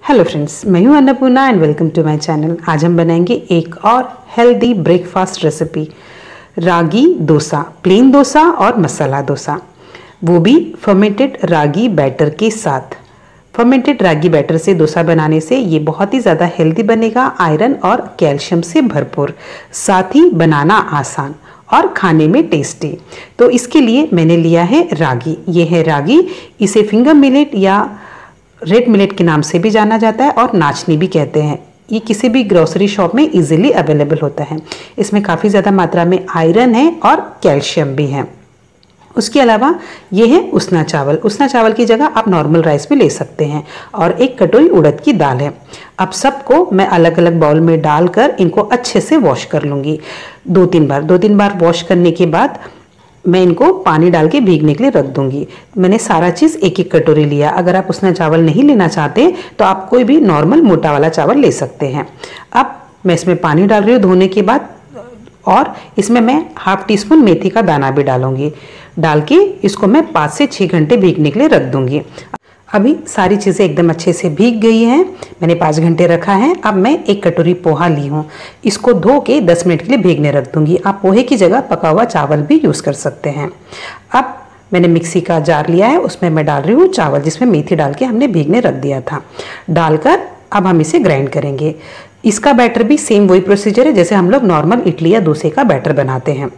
Hello friends, मैं हूं Annapurna and welcome to my channel. आज हम बनाएंगे एक और healthy breakfast recipe, ragi dosa, plain dosa और मसाला डोसा, वो भी फर्मेंटेड रागी बैटर के साथ। फर्मेंटेड रागी बैटर से डोसा बनाने से ये बहुत ही ज़्यादा हेल्दी बनेगा, आयरन और कैल्शियम से भरपूर, साथ ही बनाना आसान और खाने में टेस्टी। तो इसके लिए मैंने लिया है रागी। ये है रागी, इसे फिंगर मिलेट या रेड मिलेट के नाम से भी जाना जाता है और नाचनी भी कहते हैं। ये किसी भी ग्रोसरी शॉप में इजीली अवेलेबल होता है। इसमें काफ़ी ज़्यादा मात्रा में आयरन है और कैल्शियम भी है। उसके अलावा ये है उसना चावल। उसना चावल की जगह आप नॉर्मल राइस भी ले सकते हैं। और एक कटोरी उड़द की दाल है। अब सबको मैं अलग अलग बाउल में डालकर इनको अच्छे से वॉश कर लूँगी दो तीन बार वॉश करने के बाद मैं इनको पानी डाल के भीगने के लिए रख दूंगी। मैंने सारा चीज़ एक एक कटोरी लिया। अगर आप उसना चावल नहीं लेना चाहते तो आप कोई भी नॉर्मल मोटा वाला चावल ले सकते हैं। अब मैं इसमें पानी डाल रही हूँ धोने के बाद, और इसमें मैं हाफ टी स्पून मेथी का दाना भी डालूंगी। डाल के इसको मैं 5 से 6 घंटे भीगने के लिए रख दूंगी। अभी सारी चीज़ें एकदम अच्छे से भीग गई हैं। मैंने 5 घंटे रखा है। अब मैं एक कटोरी पोहा ली हूँ, इसको धो के 10 मिनट के लिए भीगने रख दूंगी। आप पोहे की जगह पका हुआ चावल भी यूज़ कर सकते हैं। अब मैंने मिक्सी का जार लिया है, उसमें मैं डाल रही हूँ चावल, जिसमें मेथी डाल के हमने भीगने रख दिया था। डालकर अब हम इसे ग्राइंड करेंगे। इसका बैटर भी सेम वही प्रोसीजर है जैसे हम लोग नॉर्मल इडली या डोसे का बैटर बनाते हैं।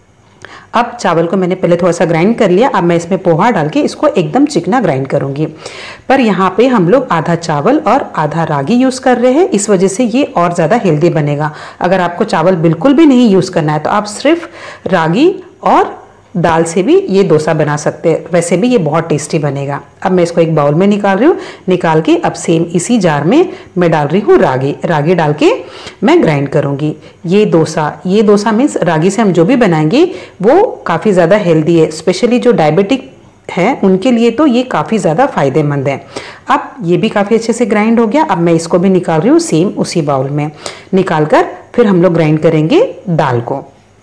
अब चावल को मैंने पहले थोड़ा सा ग्राइंड कर लिया। अब मैं इसमें पोहा डाल के इसको एकदम चिकना ग्राइंड करूंगी। पर यहाँ पे हम लोग आधा चावल और आधा रागी यूज़ कर रहे हैं, इस वजह से ये और ज़्यादा हेल्दी बनेगा। अगर आपको चावल बिल्कुल भी नहीं यूज़ करना है तो आप सिर्फ रागी और दाल से भी ये डोसा बना सकते हैं। वैसे भी ये बहुत टेस्टी बनेगा। अब मैं इसको एक बाउल में निकाल रही हूँ। निकाल के अब सेम इसी जार में मैं डाल रही हूँ रागी डाल के मैं ग्राइंड करूँगी। ये डोसा मीन्स रागी से हम जो भी बनाएंगे वो काफ़ी ज़्यादा हेल्दी है। स्पेशली जो डायबिटिक है उनके लिए तो ये काफ़ी ज़्यादा फायदेमंद है। अब ये भी काफ़ी अच्छे से ग्राइंड हो गया। अब मैं इसको भी निकाल रही हूँ सेम उसी बाउल में। निकाल कर फिर हम लोग ग्राइंड करेंगे दाल को।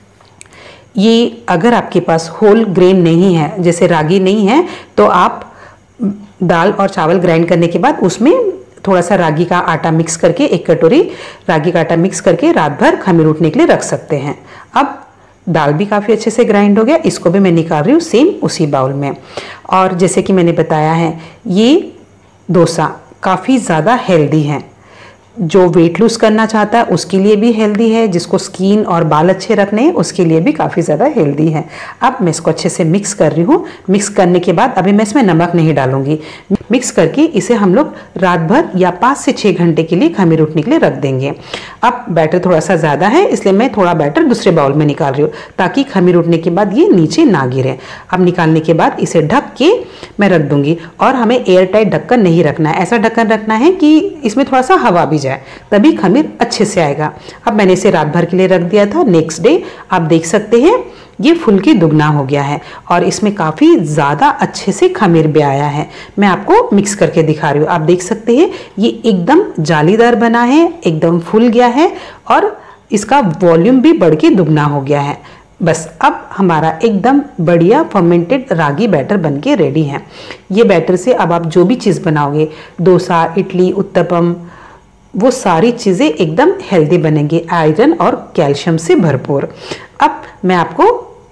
ये अगर आपके पास होल ग्रेन नहीं है, जैसे रागी नहीं है, तो आप दाल और चावल ग्राइंड करने के बाद उसमें थोड़ा सा रागी का आटा मिक्स करके, एक कटोरी रागी का आटा मिक्स करके रात भर खमीर उठने के लिए रख सकते हैं। अब दाल भी काफ़ी अच्छे से ग्राइंड हो गया, इसको भी मैं निकाल रही हूँ सेम उसी बाउल में। और जैसे कि मैंने बताया है, ये डोसा काफ़ी ज़्यादा हेल्दी है। जो वेट लूज करना चाहता है उसके लिए भी हेल्दी है, जिसको स्किन और बाल अच्छे रखने हैं उसके लिए भी काफ़ी ज़्यादा हेल्दी है। अब मैं इसको अच्छे से मिक्स कर रही हूँ। मिक्स करने के बाद अभी मैं इसमें नमक नहीं डालूंगी। मिक्स करके इसे हम लोग रात भर या 5 से 6 घंटे के लिए खमीर उठने के लिए रख देंगे। अब बैटर थोड़ा सा ज़्यादा है, इसलिए मैं थोड़ा बैटर दूसरे बाउल में निकाल रही हूँ ताकि खमीर उठने के बाद ये नीचे ना गिरे। अब निकालने के बाद इसे ढक के मैं रख दूंगी। और हमें एयर टाइट ढक्कन नहीं रखना है, ऐसा ढक्कन रखना है कि इसमें थोड़ा सा हवा भी जाए, तभी खमीर अच्छे से आएगा। अब मैंने इसे रात भर के लिए रख दिया था। नेक्स्ट डे आप देख सकते हैं ये फुल के दुगना हो गया है और इसमें काफ़ी ज़्यादा अच्छे से खमीर भी आया है। मैं आपको मिक्स करके दिखा रही हूँ। आप देख सकते हैं ये एकदम जालीदार बना है, एकदम फूल गया है और इसका वॉल्यूम भी बढ़ के दुगना हो गया है। बस अब हमारा एकदम बढ़िया फर्मेंटेड रागी बैटर बनके रेडी है। ये बैटर से अब आप जो भी चीज़ बनाओगे, डोसा, इडली, उत्तपम, वो सारी चीज़ें एकदम हेल्दी बनेंगी, आयरन और कैल्शियम से भरपूर। अब मैं आपको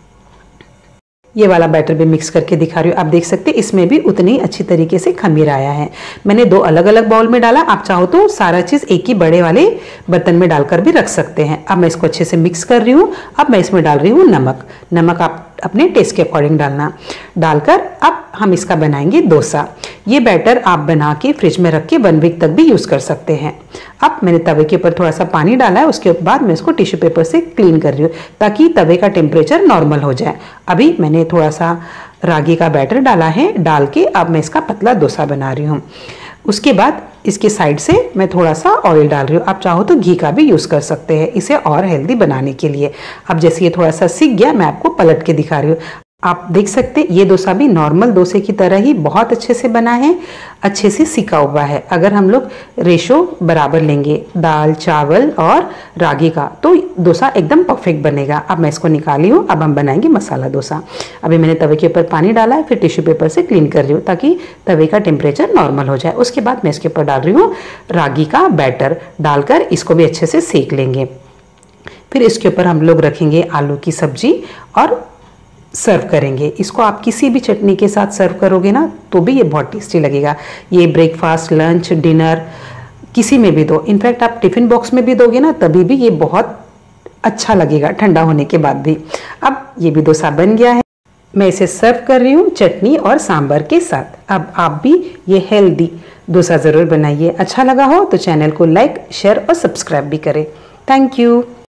ये वाला बैटर भी मिक्स करके दिखा रही हूँ। आप देख सकते हैं इसमें भी उतनी अच्छी तरीके से खमीर आया है। मैंने 2 अलग अलग बाउल में डाला। आप चाहो तो सारा चीज़ एक ही बड़े वाले बर्तन में डालकर भी रख सकते हैं। अब मैं इसको अच्छे से मिक्स कर रही हूँ। अब मैं इसमें डाल रही हूँ नमक आप अपने टेस्ट के अकॉर्डिंग डालना। डालकर अब हम इसका बनाएंगे डोसा। ये बैटर आप बना के फ्रिज में रख के 1 वीक तक भी यूज़ कर सकते हैं। अब मैंने तवे के ऊपर थोड़ा सा पानी डाला है, उसके बाद मैं इसको टिश्यू पेपर से क्लीन कर रही हूँ ताकि तवे का टेम्परेचर नॉर्मल हो जाए। अभी मैंने थोड़ा सा रागी का बैटर डाला है। डाल के अब मैं इसका पतला डोसा बना रही हूँ। उसके बाद इसके साइड से मैं थोड़ा सा ऑयल डाल रही हूँ। आप चाहो तो घी का भी यूज़ कर सकते हैं इसे और हेल्दी बनाने के लिए। अब जैसे ये थोड़ा सा सिक गया, मैं आपको पलट के दिखा रही हूँ। आप देख सकते ये डोसा भी नॉर्मल डोसे की तरह ही बहुत अच्छे से बना है, अच्छे से सिका हुआ है। अगर हम लोग रेशो बराबर लेंगे दाल, चावल और रागी का, तो डोसा एकदम परफेक्ट बनेगा। अब मैं इसको निकाली हूँ, अब हम बनाएंगे मसाला डोसा। अभी मैंने तवे के ऊपर पानी डाला है, फिर टिश्यू पेपर से क्लीन कर रही हूँ ताकि तवे का टेम्परेचर नॉर्मल हो जाए। उसके बाद मैं इसके ऊपर डाल रही हूँ रागी का बैटर, डालकर इसको भी अच्छे से सेक लेंगे। फिर इसके ऊपर हम लोग रखेंगे आलू की सब्जी और सर्व करेंगे। इसको आप किसी भी चटनी के साथ सर्व करोगे ना तो भी ये बहुत टेस्टी लगेगा। ये ब्रेकफास्ट, लंच, डिनर किसी में भी दो, इनफैक्ट आप टिफ़िन बॉक्स में भी दोगे ना तभी भी ये बहुत अच्छा लगेगा ठंडा होने के बाद भी। अब ये भी डोसा बन गया है, मैं इसे सर्व कर रही हूँ चटनी और सांभर के साथ। अब आप भी ये हेल्दी डोसा ज़रूर बनाइए। अच्छा लगा हो तो चैनल को लाइक, शेयर और सब्सक्राइब भी करें। Thank you.